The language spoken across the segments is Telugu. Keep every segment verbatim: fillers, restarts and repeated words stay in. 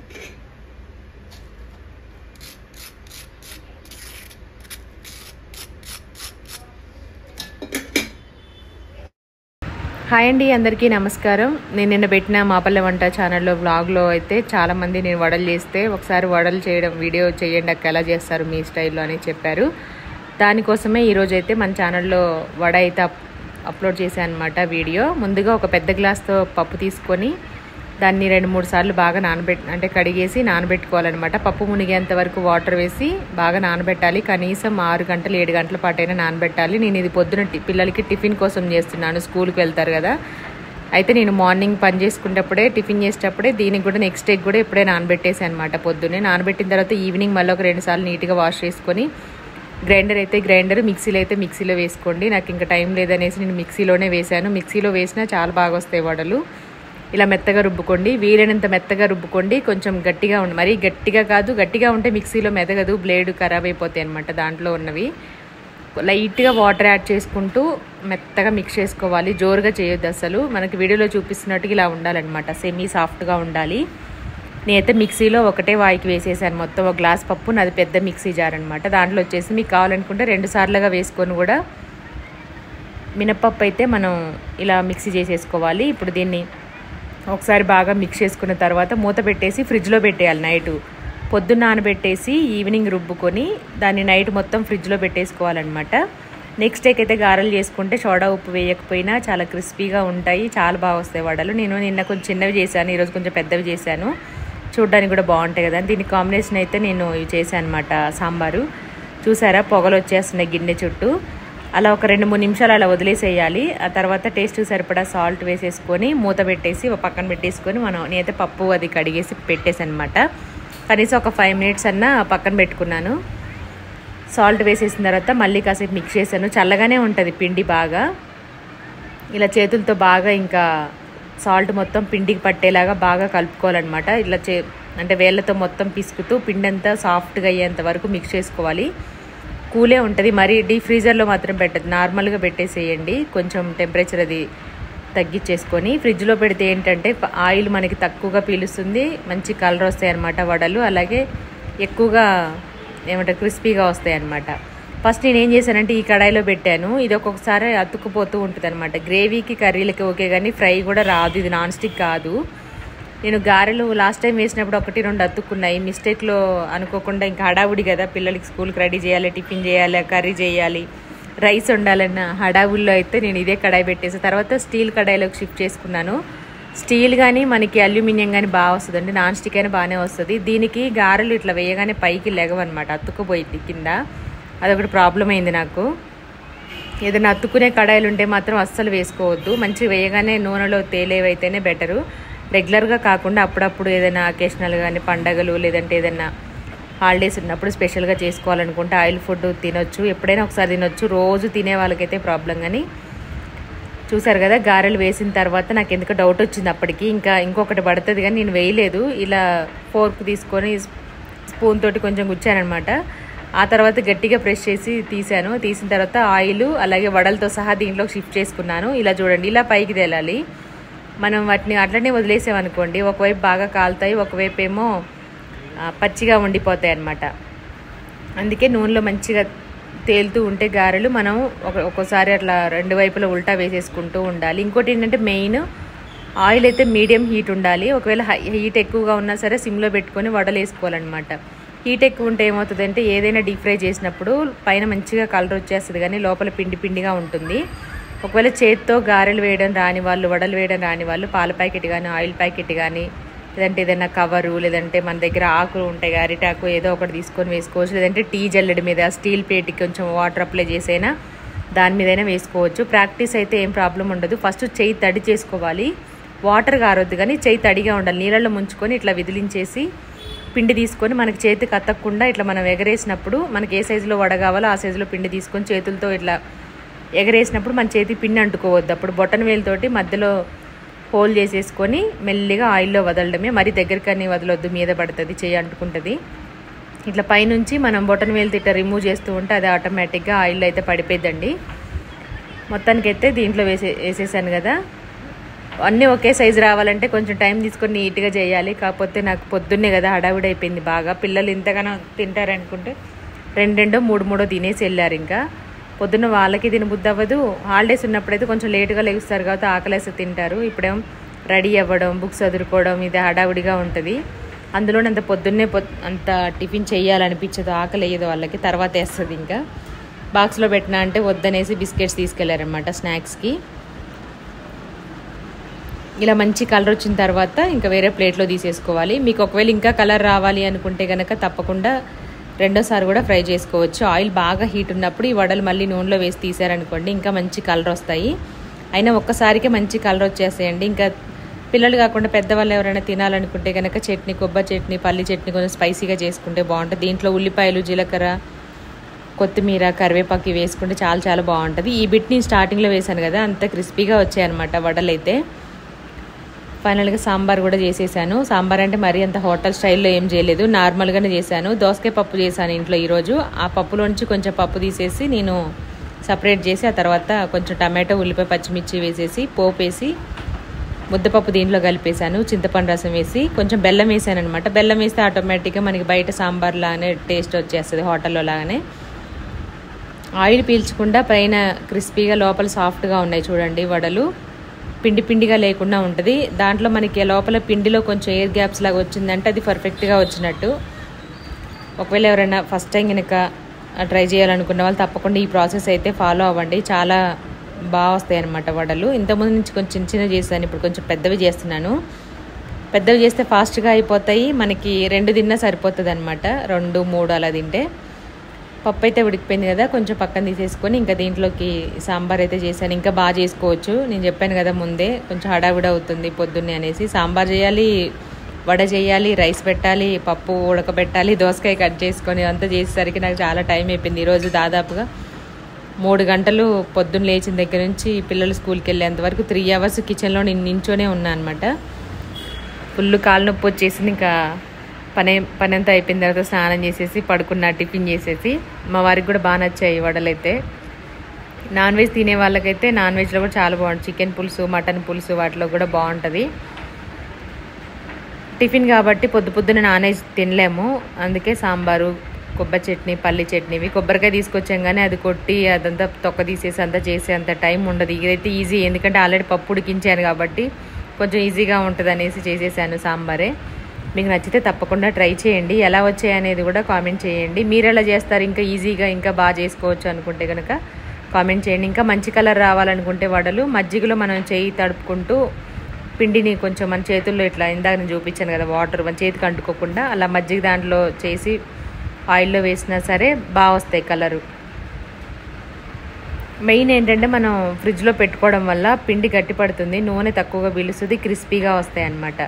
హాయ్ అండి, అందరికీ నమస్కారం. నేను నిన్న పెట్టిన మా పల్లె వంట ఛానల్లో వ్లాగ్లో అయితే చాలామంది నేను వడలు చేస్తే ఒకసారి వడలు చేయడం వీడియో చేయండి అక్క, ఎలా చేస్తారు మీ స్టైల్లో అని చెప్పారు. దానికోసమే ఈరోజు అయితే మన ఛానల్లో వడ అయితే అప్లోడ్ చేశాను అనమాట వీడియో. ముందుగా ఒక పెద్ద గ్లాస్తో పప్పు తీసుకొని దాన్ని రెండు మూడు సార్లు బాగా నానబెట్ అంటే కడిగేసి నానబెట్టుకోవాలన్నమాట. పప్పు మునిగేంత వరకు వాటర్ వేసి బాగా నానబెట్టాలి. కనీసం ఆరు గంటలు ఏడు గంటల పాటైనా నానబెట్టాలి. నేను ఇది పొద్దున పిల్లలకి టిఫిన్ కోసం చేస్తున్నాను, స్కూల్కి వెళ్తారు కదా. అయితే నేను మార్నింగ్ పని చేసుకునేటప్పుడే టిఫిన్ చేసేటప్పుడే దీనికి కూడా నెక్స్ట్ డే కూడా ఇప్పుడే నానబెట్టేసి అనమాట. పొద్దున్నే నానబెట్టిన తర్వాత ఈవినింగ్ మళ్ళీ ఒక రెండు సార్లు నీట్గా వాష్ చేసుకొని గ్రైండర్ అయితే గ్రైండర్, మిక్సీలో అయితే మిక్సీలో వేసుకోండి. నాకు ఇంకా టైం లేదనేసి నేను మిక్సీలోనే వేసాను. మిక్సీలో వేసినా చాలా బాగా వస్తాయి వడలు. ఇలా మెత్తగా రుబ్బుకోండి, వీలైనంత మెత్తగా రుబ్బుకోండి. కొంచెం గట్టిగా ఉండి, మరీ గట్టిగా కాదు, గట్టిగా ఉంటే మిక్సీలో మెదగదు, బ్లేడ్ ఖరాబ్ అయిపోతాయి అనమాట దాంట్లో ఉన్నవి. లైట్గా వాటర్ యాడ్ చేసుకుంటూ మెత్తగా మిక్స్ చేసుకోవాలి, జోరుగా చేయొద్దు అసలు. మనకి వీడియోలో చూపిస్తున్నట్టుగా ఇలా ఉండాలన్నమాట, సెమీ సాఫ్ట్గా ఉండాలి. నేనైతే మిక్సీలో ఒకటే వాయికి వేసేసాను మొత్తం. ఒక గ్లాస్ పప్పు, నాది పెద్ద మిక్సీ జార్ అనమాట. దాంట్లో వచ్చేసి మీకు కావాలనుకుంటే రెండు సార్లుగా వేసుకొని కూడా మినపప్పు అయితే మనం ఇలా మిక్సీ చేసేసుకోవాలి. ఇప్పుడు దీన్ని ఒకసారి బాగా మిక్స్ చేసుకున్న తర్వాత మూత పెట్టేసి ఫ్రిడ్జ్లో పెట్టేయాలి. నైటు పొద్దున్న నానబెట్టేసి ఈవినింగ్ రుబ్బుకొని దాన్ని నైట్ మొత్తం ఫ్రిడ్జ్లో పెట్టేసుకోవాలన్నమాట. నెక్స్ట్ డేకి అయితే గారెలు చేసుకుంటే సోడా ఉప్పు వేయకపోయినా చాలా క్రిస్పీగా ఉంటాయి, చాలా బాగా వస్తాయి వడలు. నేను నిన్న కొంచెం చిన్నవి చేశాను, ఈరోజు కొంచెం పెద్దవి చేశాను. చూడడానికి కూడా బాగుంటాయి కదా. దీనికి కాంబినేషన్ అయితే నేను ఇవి చేశాను అనమాట, సాంబారు. చూసారా పొగలు వచ్చేస్తున్నాయి గిన్నె చుట్టూ. అలా ఒక రెండు మూడు నిమిషాలు అలా వదిలేసేయాలి. ఆ తర్వాత టేస్ట్ సరిపడా సాల్ట్ వేసేసుకొని మూత పెట్టేసి పక్కన పెట్టేసుకొని మనం నేనైతే పప్పు అది కడిగేసి పెట్టేసాను అనమాట. కనీసం ఒక ఫైవ్ మినిట్స్ అన్నా పక్కన పెట్టుకున్నాను. సాల్ట్ వేసేసిన తర్వాత మళ్ళీ కాసేపు మిక్స్ చేశాను. చల్లగానే ఉంటుంది పిండి బాగా. ఇలా చేతులతో బాగా ఇంకా సాల్ట్ మొత్తం పిండికి పట్టేలాగా బాగా కలుపుకోవాలన్నమాట. ఇలా చే అంటే వేళ్ళతో మొత్తం పిసుకుతూ పిండి అంతా సాఫ్ట్గా అయ్యేంత వరకు మిక్స్ చేసుకోవాలి. కూలే ఉంటుంది, మరి డీప్ ఫ్రీజర్లో మాత్రం పెట్టదు, నార్మల్గా పెట్టేసేయండి. కొంచెం టెంపరేచర్ అది తగ్గించేసుకొని ఫ్రిడ్జ్లో పెడితే ఏంటంటే ఆయిల్ మనకి తక్కువగా పీలుస్తుంది, మంచి కలర్ వస్తాయి అన్నమాట వడలు. అలాగే ఎక్కువగా ఏమంటారు క్రిస్పీగా వస్తాయి అన్నమాట. ఫస్ట్ నేను ఏం చేశానంటే ఈ కడాయిలో పెట్టాను. ఇది ఒక్కొక్కసారి అతుక్కుపోతూ ఉంటుంది అనమాట. గ్రేవీకి కర్రీలకి ఓకే, కానీ ఫ్రై కూడా రాదు, ఇది నాన్ స్టిక్ కాదు. నేను గారెలు లాస్ట్ టైం వేసినప్పుడు ఒకటి రెండు అతుక్కున్నాయి మిస్టేక్లో, అనుకోకుండా. ఇంకా హడావుడి కదా, పిల్లలకి స్కూల్కి రెడీ చేయాలి, టిఫిన్ చేయాలి, కర్రీ చేయాలి, రైస్ వండాలన్న హడావుల్లో అయితే నేను ఇదే కడాయి పెట్టేసి తర్వాత స్టీల్ కడాయిలోకి షిఫ్ట్ చేసుకున్నాను. స్టీల్ కానీ మనకి అల్యూమినియం కానీ బాగా వస్తుందండి, నాన్ స్టిక్ అయినా బాగానే వస్తుంది. దీనికి గారెలు ఇట్లా వేయగానే పైకి లెగవన్నమాట, అతుక్కుపోయింది కింద. అదొకటి ప్రాబ్లం అయింది నాకు. ఏదైనా అతుక్కునే కడాయిలు ఉంటే మాత్రం అస్సలు వేసుకోవద్దు. మంచిగా వేయగానే నూనెలో తేలేవైతేనే బెటరు. రెగ్యులర్గా కాకుండా అప్పుడప్పుడు ఏదైనా అకేషనల్ కానీ పండగలు లేదంటే ఏదైనా హాలిడేస్ ఉన్నప్పుడు స్పెషల్గా చేసుకోవాలనుకుంటే ఆయిల్ ఫుడ్ తినొచ్చు, ఎప్పుడైనా ఒకసారి తినొచ్చు. రోజు తినే వాళ్ళకైతే ప్రాబ్లం. కానీ చూసారు కదా, గారెలు వేసిన తర్వాత నాకు ఎందుకు డౌట్ వచ్చింది అప్పటికి, ఇంకా ఇంకొకటి పడుతుంది కానీ నేను వేయలేదు. ఇలా ఫోర్క్ తీసుకొని స్పూన్ తోటి కొంచెం గుచ్చానమాట. ఆ తర్వాత గట్టిగా ప్రెస్ చేసి తీసాను. తీసిన తర్వాత ఆయిల్ అలాగే వడలతో సహా దీంట్లోకి షిఫ్ట్ చేసుకున్నాను. ఇలా చూడండి, ఇలా పైకి తేలాలి. మనం వాటిని అట్లనే వదిలేసామనుకోండి, ఒకవైపు బాగా కాలుతాయి, ఒకవైపు ఏమో పచ్చిగా ఉండిపోతాయి అన్నమాట. అందుకే నూనెలో మంచిగా తేలుతూ ఉంటే గారెలు మనం ఒక ఒక్కోసారి అట్లా రెండు వైపులా ఉల్టా వేసేసుకుంటూ ఉండాలి. ఇంకోటి ఏంటంటే మెయిన్ ఆయిల్ అయితే మీడియం హీట్ ఉండాలి. ఒకవేళ హీట్ ఎక్కువగా ఉన్నా సరే సిమ్లో పెట్టుకొని వడలు వేసుకోవాలన్నమాట. హీట్ ఎక్కువ ఉంటే ఏమవుతుందంటే ఏదైనా డీప్ ఫ్రై చేసినప్పుడు పైన మంచిగా కలర్ వచ్చేస్తుంది కానీ లోపల పిండి పిండిగా ఉంటుంది. ఒకవేళ చేతితో గారెలు వేయడం రాని వాళ్ళు, వడలు వేయడం రాని వాళ్ళు పాల ప్యాకెట్ కానీ ఆయిల్ ప్యాకెట్ కానీ లేదంటే ఏదైనా కవరు లేదంటే మన దగ్గర ఆకులు ఉంటాయి, అరిటాకు ఏదో ఒకటి తీసుకొని వేసుకోవచ్చు. లేదంటే టీ జల్లెడి మీద స్టీల్ ప్లేట్కి కొంచెం వాటర్ అప్లై చేసైనా దాని మీదైనా వేసుకోవచ్చు. ప్రాక్టీస్ అయితే ఏం ప్రాబ్లం ఉండదు. ఫస్ట్ చెయ్యి తడి చేసుకోవాలి, వాటర్ గారొద్దు కానీ చెయ్యి తడిగా ఉండాలి. నీళ్ళల్లో ముంచుకొని ఇట్లా విదిలించేసి పిండి తీసుకొని మనకి చేతికి అతకకుండా ఇట్లా మనం ఎగరేసినప్పుడు మనకి ఏ సైజులో వడ కావాలో ఆ సైజులో పిండి తీసుకొని చేతులతో ఇట్లా ఎగరేసినప్పుడు మన చేతి పిండి అంటుకోవద్దు. అప్పుడు బొటన వేలుతోటి మధ్యలో హోల్ చేసేసుకొని మెల్లిగా ఆయిల్లో వదలడమే. మరి దగ్గరకని వదలొద్దు, మీద పడుతుంది, చేయి అంటుకుంటుంది. ఇట్లా పైనుంచి మనం బొటన వేలు ఇట్లా రిమూవ్ చేస్తూ ఉంటే అది ఆటోమేటిక్గా ఆయిల్లో అయితే పడిపోద్దండి. మొత్తానికైతే దీంట్లో వేసే వేసేసాను కదా. అన్నీ ఒకే సైజు రావాలంటే కొంచెం టైం తీసుకొని నీట్గా చేయాలి. కాకపోతే నాకు పొద్దున్నే కదా హడావిడి అయిపోయింది బాగా. పిల్లలు ఇంతగానో తింటారనుకుంటే రెండు రెండో మూడు మూడో తినేసి వెళ్ళారు. ఇంకా పొద్దున్న వాళ్ళకి తినబుద్ధి అవ్వదు. హాలిడేస్ ఉన్నప్పుడైతే కొంచెం లేటుగా లెగుస్తారు కాబట్టి ఆకలేసి తింటారు. ఇప్పుడేమో రెడీ అవ్వడం, బుక్స్ చదువుకోవడం ఇది హడావిడిగా ఉంటుంది. అందులోనే అంత పొద్దున్నే పొ అంత టిఫిన్ చేయాలనిపించదు, ఆకలి వేయదు వాళ్ళకి. తర్వాత వేస్తుంది. ఇంకా బాక్స్లో పెట్టినా అంటే వద్దనేసి బిస్కెట్స్ తీసుకెళ్లారనమాట స్నాక్స్కి. ఇలా మంచి కలర్ వచ్చిన తర్వాత ఇంకా వేరే ప్లేట్లో తీసేసుకోవాలి. మీకు ఒకవేళ ఇంకా కలర్ రావాలి అనుకుంటే కనుక తప్పకుండా రెండోసారి కూడా ఫ్రై చేసుకోవచ్చు. ఆయిల్ బాగా హీట్ ఉన్నప్పుడు ఈ వడలు మళ్ళీ నూనెలో వేసి తీసారనుకోండి ఇంకా మంచి కలర్ వస్తాయి. అయినా ఒక్కసారికే మంచి కలర్ వచ్చేస్తాయండి. ఇంకా పిల్లలు కాకుండా పెద్దవాళ్ళు ఎవరైనా తినాలనుకుంటే కనుక చట్నీ, కొబ్బరి చట్నీ, పల్లి చట్నీ కొంచెం స్పైసీగా చేసుకుంటే బాగుంటుంది. దీంట్లో ఉల్లిపాయలు, జీలకర్ర, కొత్తిమీర, కరివేపాకు వేసుకుంటే చాలా చాలా బాగుంటుంది. ఈ బిట్ నేను స్టార్టింగ్లో వేసాను కదా, అంత క్రిస్పీగా వచ్చాయన్నమాట వడలు అయితే. ఫైనల్గా సాంబార్ కూడా చేసేసాను. సాంబార్ అంటే మరీ అంత హోటల్ స్టైల్లో ఏం చేయలేదు, నార్మల్గానే చేశాను. దోసకాయ పప్పు చేశాను ఇంట్లో ఈరోజు. ఆ పప్పులోంచి కొంచెం పప్పు తీసేసి నేను సపరేట్ చేసి ఆ తర్వాత కొంచెం టమాటో, ఉల్లిపాయ, పచ్చిమిర్చి వేసేసి పోపు వేసి ముద్దపప్పు దీంట్లో కలిపేశాను. చింతపండు రసం వేసి కొంచెం బెల్లం వేసాను అనమాట. బెల్లం వేస్తే ఆటోమేటిక్గా మనకి బయట సాంబార్ లాగానే టేస్ట్ వచ్చేస్తుంది, హోటల్లో లాగానే. ఆయిల్ పీల్చకుండా పైన క్రిస్పీగా లోపల సాఫ్ట్గా ఉన్నాయి చూడండి వడలు. పిండి పిండిగా లేకుండా ఉంటుంది. దాంట్లో మనకి లోపల పిండిలో కొంచెం ఎయిర్ గ్యాప్స్ లాగా వచ్చిందంటే అది పర్ఫెక్ట్గా వచ్చినట్టు. ఒకవేళ ఎవరైనా ఫస్ట్ టైం కనుక ట్రై చేయాలనుకున్న వాళ్ళు తప్పకుండా ఈ ప్రాసెస్ అయితే ఫాలో అవ్వండి. చాలా బాగా వస్తాయి అన్నమాట వడలు. ఇంతకుముందు నుంచి కొంచెం చిన్న చిన్న చేశాను, ఇప్పుడు కొంచెం పెద్దవి చేస్తున్నాను. పెద్దవి చేస్తే ఫాస్ట్గా అయిపోతాయి, మనకి రెండు తిన్నా సరిపోతుంది అనమాట. రెండు మూడు అలా తింటే. పప్పు అయితే ఉడికిపోయింది కదా, కొంచెం పక్కన తీసేసుకొని ఇంకా దీంట్లోకి సాంబార్ అయితే చేశాను. ఇంకా బాగా చేసుకోవచ్చు, నేను చెప్పాను కదా ముందే, కొంచెం హడావిడి అవుతుంది పొద్దున్నే అనేసి. సాంబార్ చేయాలి, వడ చేయాలి, రైస్ పెట్టాలి, పప్పు ఉడకబెట్టాలి, దోసకాయ కట్ చేసుకొని అంతా చేసేసరికి నాకు చాలా టైం అయిపోయింది. ఈరోజు దాదాపుగా మూడు గంటలు పొద్దున్న లేచిన దగ్గర నుంచి పిల్లలు స్కూల్కి వెళ్ళేంత వరకు త్రీ అవర్స్ కిచెన్లో నేను నించోనే ఉన్నా అనమాట. ఫుల్ కాలు నొప్పి వచ్చేసింది. ఇంకా పని పని అంతా అయిపోయిన తర్వాత స్నానం చేసేసి పడుకున్న, టిఫిన్ చేసేసి. మా వారికి కూడా బాగా నచ్చాయి వడలైతే. నాన్ వెజ్ తినే వాళ్ళకైతే నాన్ వెజ్లో కూడా చాలా బాగుంటుంది. చికెన్ పులుసు, మటన్ పులుసు వాటిలో కూడా బాగుంటుంది. టిఫిన్ కాబట్టి పొద్దు పొద్దున్న నాన్ వెజ్ తినలేము, అందుకే సాంబారు, కొబ్బరి చట్నీ, పల్లి చట్నీవి. కొబ్బరికాయ తీసుకొచ్చాం కానీ అది కొట్టి అదంతా తొక్క తీసేసి అంతా చేసే అంత టైం ఉండదు. ఇదైతే ఈజీ, ఎందుకంటే ఆల్రెడీ పప్పు ఉడికించాను కాబట్టి కొంచెం ఈజీగా ఉంటుంది అనేసి చేసేసాను సాంబారే. మీకు నచ్చితే తప్పకుండా ట్రై చేయండి. ఎలా వచ్చాయి అనేది కూడా కామెంట్ చేయండి. మీరు ఎలా చేస్తారు, ఇంకా ఈజీగా ఇంకా బాగా చేసుకోవచ్చు అనుకుంటే కనుక కామెంట్ చేయండి. ఇంకా మంచి కలర్ రావాలనుకుంటే వడలు మజ్జిగలో మనం చేయి తడుపుకుంటూ పిండిని కొంచెం మన చేతుల్లో ఇట్లా ఇందాక నేను చూపించాను కదా, వాటర్ మన చేతికి అంటుకోకుండా అలా మజ్జిగ దాంట్లో చేసి ఆయిల్లో వేసినా సరే బాగా వస్తాయి కలరు. మెయిన్ ఏంటంటే మనం ఫ్రిడ్జ్లో పెట్టుకోవడం వల్ల పిండి గట్టి పడుతుంది, నూనె తక్కువగా పీలుస్తుంది, క్రిస్పీగా వస్తాయి అన్నమాట.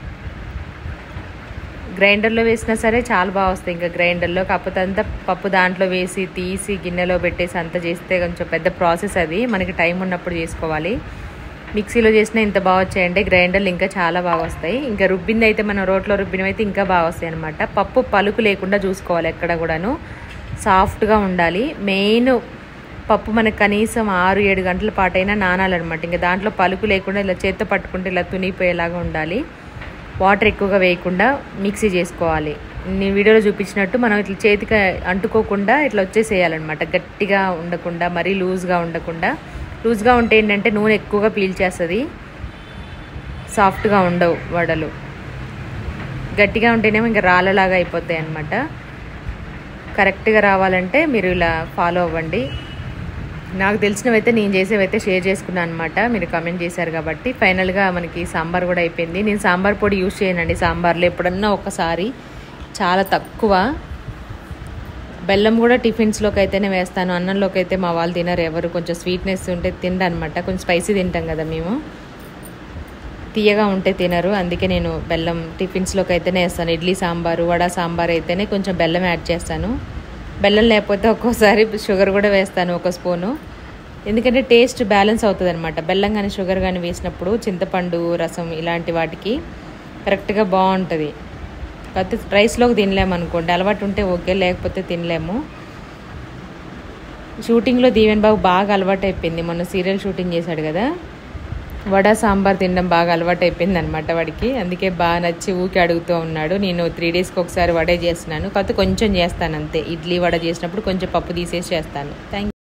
గ్రైండర్లో వేసినా సరే చాలా బాగా వస్తాయి. ఇంకా గ్రైండర్లో కాకపోతే అంతా పప్పు దాంట్లో వేసి తీసి గిన్నెలో పెట్టేసి అంతా చేస్తే కొంచెం పెద్ద ప్రాసెస్, అది మనకి టైం ఉన్నప్పుడు చేసుకోవాలి. మిక్సీలో చేసినా ఇంత బాగా వచ్చాయంటే గ్రైండర్లు ఇంకా చాలా బాగా వస్తాయి. ఇంకా రుబ్బింది అయితే మనం రోట్లో రుబ్బినవి అయితే ఇంకా బాగా వస్తాయి అనమాట. పప్పు పలుకు లేకుండా చూసుకోవాలి, ఎక్కడ కూడాను సాఫ్ట్గా ఉండాలి. మెయిన్ పప్పు మనకు కనీసం ఆరు ఏడు గంటల పాటైనా నానాలన్నమాట. ఇంకా దాంట్లో పలుకు లేకుండా ఇలా చేత్తో పట్టుకుంటే ఇలా తునిపోయేలాగా ఉండాలి. వాటర్ ఎక్కువగా వేయకుండా మిక్సీ చేసుకోవాలి. నేను వీడియోలో చూపించినట్టు మనం ఇట్లా చేతికి అంటుకోకుండా ఇట్లా వచ్చేసేయాలన్నమాట. గట్టిగా ఉండకుండా, మరీ లూజ్గా ఉండకుండా. లూజ్గా ఉంటే ఏంటంటే నూనె ఎక్కువగా పీల్చేస్తుంది, సాఫ్ట్గా ఉండవు వడలు. గట్టిగా ఉంటేనేమో ఇంకా రాళ్ళలాగా అయిపోతాయి అన్నమాట. కరెక్ట్గా రావాలంటే మీరు ఇలా ఫాలో అవ్వండి. నాకు తెలిసినవైతే నేను చేసేవైతే షేర్ చేసుకున్నాను అనమాట, మీరు కామెంట్ చేశారు కాబట్టి. ఫైనల్గా మనకి సాంబార్ కూడా అయిపోయింది. నేను సాంబార్ పొడి యూజ్ చేయనండి సాంబార్లో, ఎప్పుడన్నా ఒకసారి, చాలా తక్కువ. బెల్లం కూడా టిఫిన్స్లోకి అయితేనే వేస్తాను, అన్నంలోకి అయితే మా వాళ్ళు తినరు ఎవరు. కొంచెం స్వీట్నెస్ ఉంటే తినరు అనమాట, కొంచెం స్పైసీ తింటాం కదా మేము, తీయగా ఉంటే తినరు. అందుకే నేను బెల్లం టిఫిన్స్లోకి అయితేనే వేస్తాను. ఇడ్లీ సాంబారు, వడ సాంబార్ అయితేనే కొంచెం బెల్లం యాడ్ చేస్తాను. బెల్లం లేకపోతే ఒక్కోసారి షుగర్ కూడా వేస్తాను, ఒక స్పూను. ఎందుకంటే టేస్ట్ బ్యాలెన్స్ అవుతుంది అనమాట. బెల్లం కానీ షుగర్ కానీ వేసినప్పుడు చింతపండు రసం ఇలాంటి వాటికి కరెక్ట్గా బాగుంటుంది. కాకపోతే రైస్లోకి తినలేము అనుకోండి, అలవాటు ఉంటే ఓకే, లేకపోతే తినలేము. షూటింగ్లో దీవెన్ బాబు బాగా అలవాటు అయిపోయింది. మొన్న సీరియల్ షూటింగ్ చేశాడు కదా, వడ సాంబార్ తినడం బాగా అలవాటు అయిపోయింది అనమాట వాడికి. అందుకే బాగా నచ్చి ఊకి అడుగుతూ ఉన్నాడు. నేను త్రీ డేస్కి ఒకసారి వడే చేస్తున్నాను, కాకపోతే కొంచెం చేస్తాను అంతే. ఇడ్లీ వడ చేసినప్పుడు కొంచెం పప్పు తీసేసి చేస్తాను. థ్యాంక్